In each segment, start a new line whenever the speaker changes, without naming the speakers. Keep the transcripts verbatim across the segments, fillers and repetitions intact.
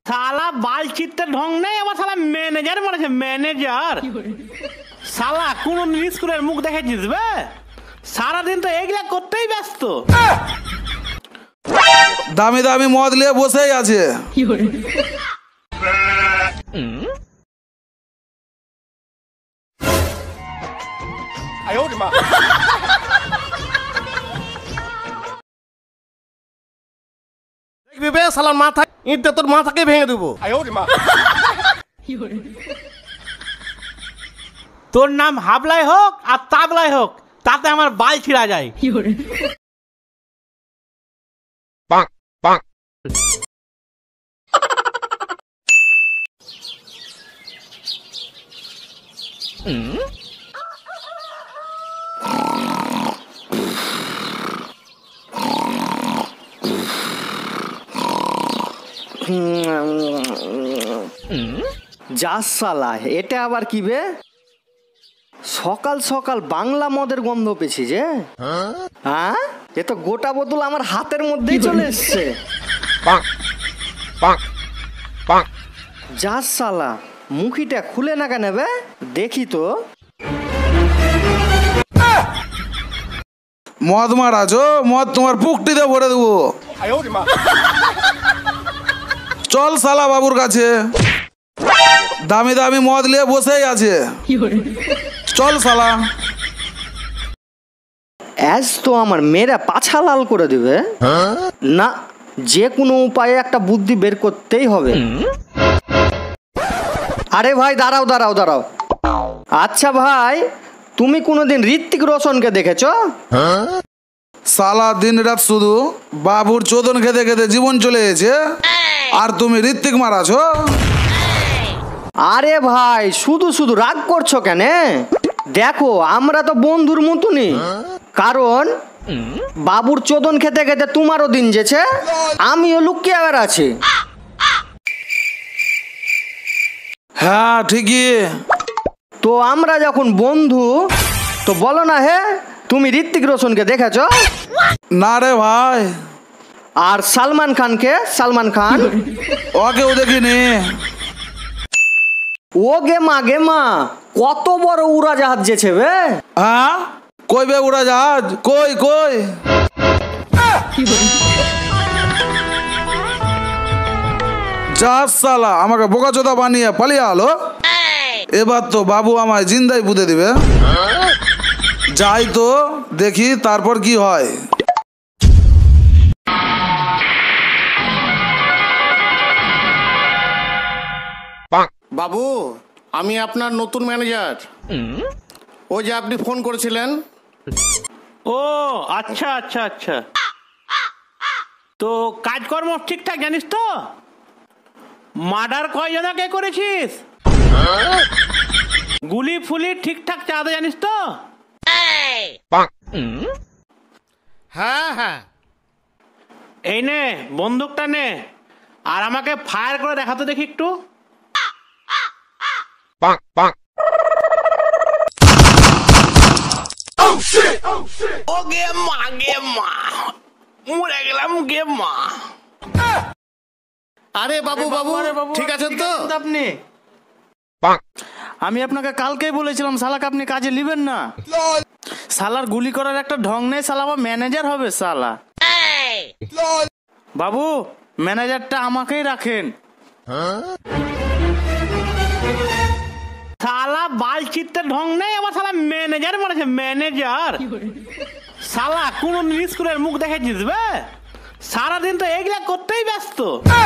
শালা বালচিত্তে ঢং নেই, আবার শালা ম্যানেজার বলেছে ম্যানেজার। শালা কোন স্কুলের মুখ দেখেছিস বে? সারাদিন তো এগুলা করতেই ব্যস্ত।
দামি দামি মদ নিয়ে বসেই আছে।
দেখবি বে শালার মাথা ইঁটটা তোর মাথাকে ভেঙে দেবো।
তোর নাম হাবলাই হোক আর তাবলাই হোক, তাতে আমার বাল ছিঁড়া যায়।
পাক পাক
যা শালা, এটা আবার কি বে? সকাল সকাল বাংলা মদের গন্ধ পেয়েছি যে। হ্যাঁ, এ তো গোটা বোতল আমার হাতের মধ্যেই চলে এসছে। যা শালা, মুখিটা খুলে না কেন বে? দেখি তো।
মদ মারাছো, মদ তোমার পুকটিতে ভরে দেবো। চল শালা বাবুর কাছে, দামি দামি মদ নিয়ে বসেই আছে। চল শালা।
অ্যাজ তো আমার মেয়েরা পাছা লাল করে দিবে না, যে কোনো উপায়ে একটা বুদ্ধি বের করতেই হবে। আরে ভাই দাঁড়াও দাঁড়াও দাঁড়াও। আচ্ছা ভাই, তুমি কোনোদিন ঋত্বিক রোশনকে দেখেছো?
সালা দিন রাত শুধু বাবুর চোদন খেতে খেতে জীবন চলে গেছে, আর তুমি ঋত্বিক মারাছো?
আরে ভাই শুধু শুধু রাগ করছো কেন? দেখো আমরা তো বন্ধুর মতনই, কারণ বাবুর চোদন খেতে খেতে তোমারও দিন যেছে, আমিও লুকিয়ে বেড়াচ্ছি।
হ্যাঁ ঠিকই।
তো আমরা যখন বন্ধু, তো বলো না হে, তুমি ঋত্বিক রোশনকে দেখেছো?
না রে ভাই।
আর সালমান খানকে? সালমান খান
ওকেও দেখিনি।
ও গে মা গে মা, কত বড় উড়াজাহাজ যেছে বে।
হ্যাঁ কই বে উড়াজাহাজ? কই কই? জাহাজ শালা আমাকে বোকাচোদা বানিয়ে পালিয়ে আলো। এবার তো বাবু আমায় জিন্দাই পুঁতে দিবে। যাই তো দেখি তারপর কি হয়।
বাবু, আমি আপনার নতুন ম্যানেজার। ও যে আপনি ফোন করেছিলেন।
ও আচ্ছা আচ্ছা আচ্ছা, তো কাজকর্ম ঠিকঠাক জানিস তো? মার্ডার কয়জনকে করেছিস? গুলি ফুলি ঠিকঠাক চালাতে জানিস তো?
হ্যাঁ হ্যাঁ।
এই নে বন্দুকটা নে, আর আমাকে ফায়ার করে দেখাতে দেখি একটু। ও গে মা গে মা, মরে গেলাম গে মা।
আরে বাবু বাবু ঠিক আছেন তো
আপনি? আমি আপনাকে কালকেই বলেছিলাম শালাকে আপনি কাজে নেবেন না। শালার গুলি করার একটা ঢং নেই, শালা আবার ম্যানেজার হবে শালা। বাবু ম্যানেজারটা আমাকেই রাখেন।
শালা বালচিত্তে ঢং নেই, আবার শালা ম্যানেজার বলেছে ম্যানেজার। শালা কোন স্কুলের মুখ দেখেছিস বে? সারাদিন তো এগুলা করতেই ব্যস্ত।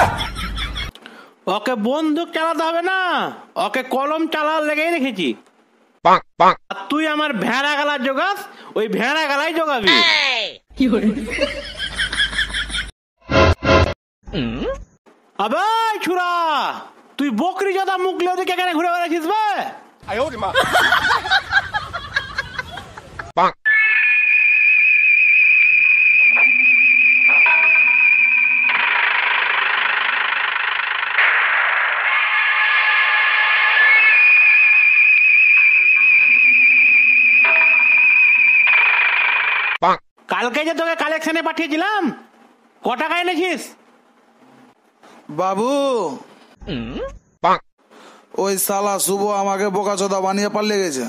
ওকে বন্দুক চালাতে হবে না, ওকে কলম চালার লেগেই রেখেছি। আর তুই আমার ভেড়া গালা জোগাস, ওই ভেড়া গালাই জোগাবি। আবে ছুরা, তুই বকরি জোদা মুখ লে ওদিকে কেন ঘুরে বেড়াচ্ছিস বে? কালকে যে তোকে কালেকশনে পাঠিয়েছিলাম, ক টাকা এনেছিস?
বাবু ওই শালা শুভ আমাকে বোকাচোদা বানিয়ে পালিয়ে গেছে।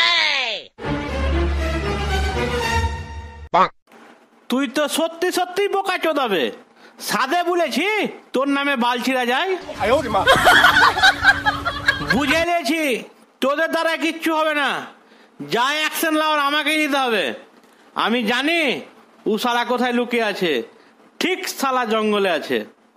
তুই তো সত্যি সত্যি বোকা চোদাবে। সাদে বলেছি তোর নামে বালছিরা যায়। বুঝে নিয়েছি তোদের দ্বারা কিচ্ছু হবে না। যা অ্যাকশন লাওয়ার আমাকেই নিতে হবে। আমি জানি ও শালা কোথায় লুকিয়ে আছে। ঠিক শালা জঙ্গলে আছে।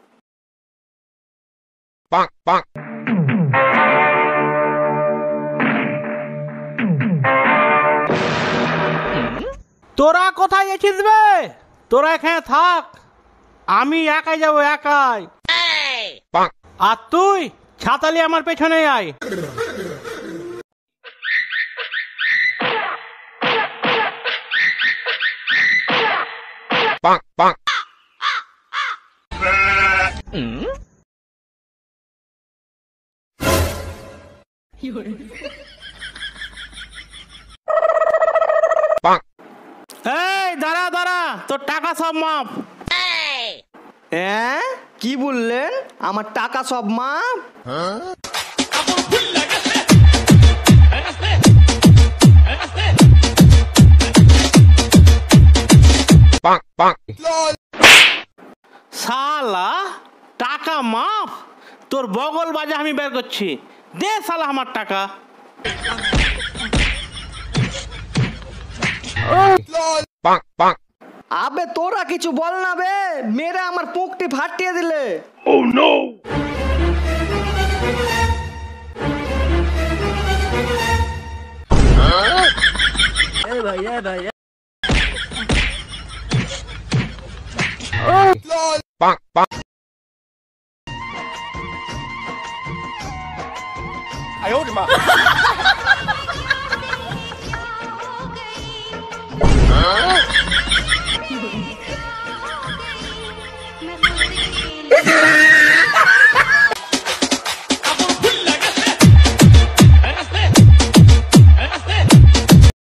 তোরা কোথায় গেছিস বে? তোরা এখানে থাক, আমি একাই যাবো একাই। আর তুই ছাতালি আমার পেছনে আয়। এই দাঁড়া দাঁড়া, তোর টাকা সব মাপ।
হ্যাঁ কি বললেন? আমার টাকা সব মাপ?
শালা টাকা মাপ? তোর বগল বাজে আমি বের করছি। দে শালা আমার টাকা।
আবে তোরা কিছু বল না বে, মেরে আমার পুকটি ফাটিয়ে দিলে।
Huh?